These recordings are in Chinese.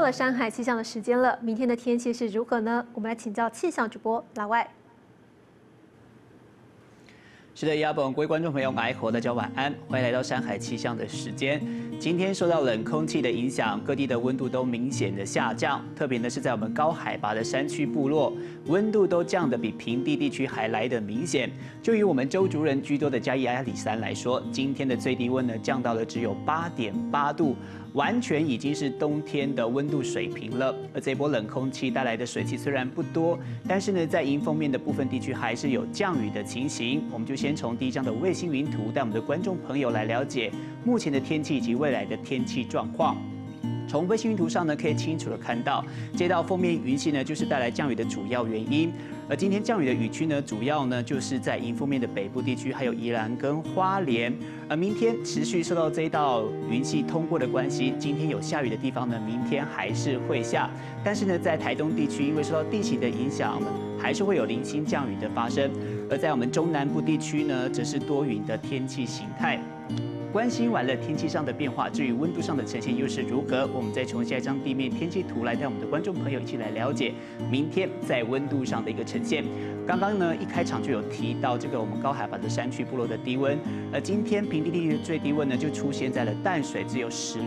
了山海气象的时间了，明天的天气是如何呢？我们来请教气象主播老外。 是的，亚本各位观众朋友，大家晚安，欢迎来到山海气象的时间。今天受到冷空气的影响，各地的温度都明显的下降，特别呢是在我们高海拔的山区部落，温度都降得比平地地区还来得明显。就以我们周族人居多的嘉义阿里山来说，今天的最低温呢降到了只有8.8度。 完全已经是冬天的温度水平了，而这波冷空气带来的水汽虽然不多，但是呢，在迎风面的部分地区还是有降雨的情形。我们就先从第一张的卫星云图，带我们的观众朋友来了解目前的天气以及未来的天气状况。 从卫星云图上呢，可以清楚的看到，这道锋面云系呢，就是带来降雨的主要原因。而今天降雨的雨区呢，主要呢就是在迎风面的北部地区，还有宜兰跟花莲。而明天持续受到这一道云系通过的关系，今天有下雨的地方呢，明天还是会下。但是呢，在台东地区，因为受到地形的影响呢，还是会有零星降雨的发生。而在我们中南部地区呢，则是多云的天气形态。 关心完了天气上的变化，至于温度上的呈现又是如何？我们再从下一张地面天气图来带我们的观众朋友一起来了解明天在温度上的一个呈现。刚刚呢一开场就有提到这个我们高海拔的山区部落的低温，而今天平地地区的最低温呢就出现在了淡水，只有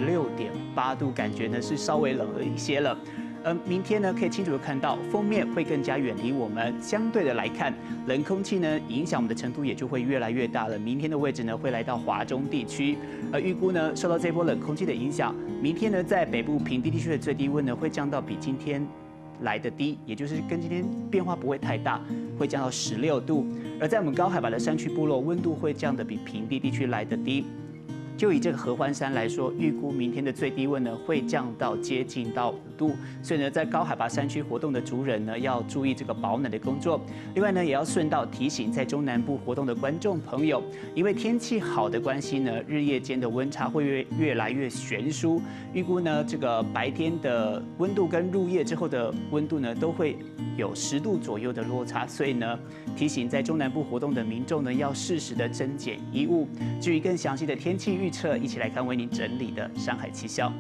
16.8度，感觉呢是稍微冷了一些了。 明天呢，可以清楚的看到锋面会更加远离我们，相对的来看，冷空气呢影响我们的程度也就会越来越大了。明天的位置呢会来到华中地区，而预估呢受到这波冷空气的影响，明天呢在北部平地地区的最低温呢会降到比今天来的低，也就是跟今天变化不会太大，会降到16度。而在我们高海拔的山区部落，温度会降得比平地地区来的低。 就以这个合欢山来说，预估明天的最低温呢会降到接近到5度，所以呢，在高海拔山区活动的族人呢要注意这个保暖的工作。另外呢，也要顺道提醒在中南部活动的观众朋友，因为天气好的关系呢，日夜间的温差会越来越悬殊。预估呢，这个白天的温度跟入夜之后的温度呢都会有10度左右的落差，所以呢，提醒在中南部活动的民众呢要适时的增减衣物。至于更详细的天气预测，一起来看为您整理的山海气象。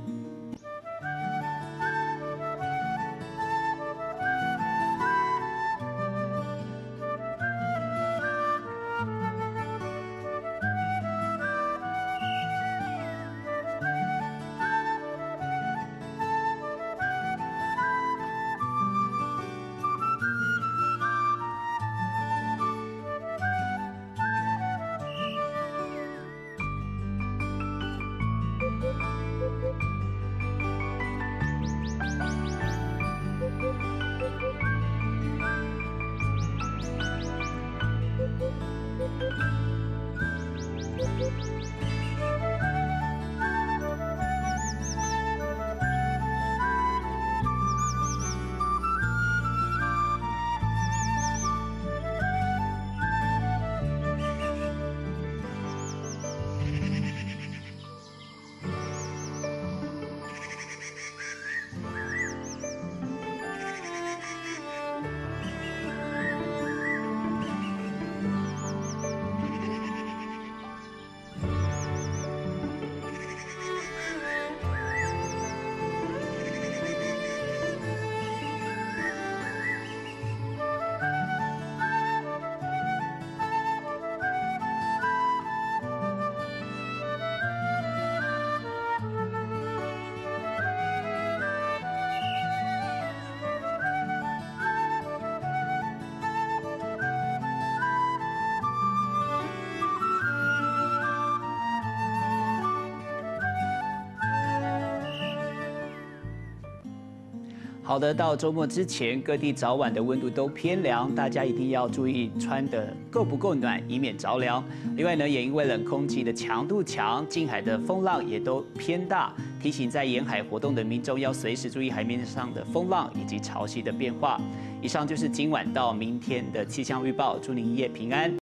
好的，到周末之前，各地早晚的温度都偏凉，大家一定要注意穿得够不够暖，以免着凉。另外呢，也因为冷空气的强度强，近海的风浪也都偏大，提醒在沿海活动的民众要随时注意海面上的风浪以及潮汐的变化。以上就是今晚到明天的气象预报，祝您一夜平安。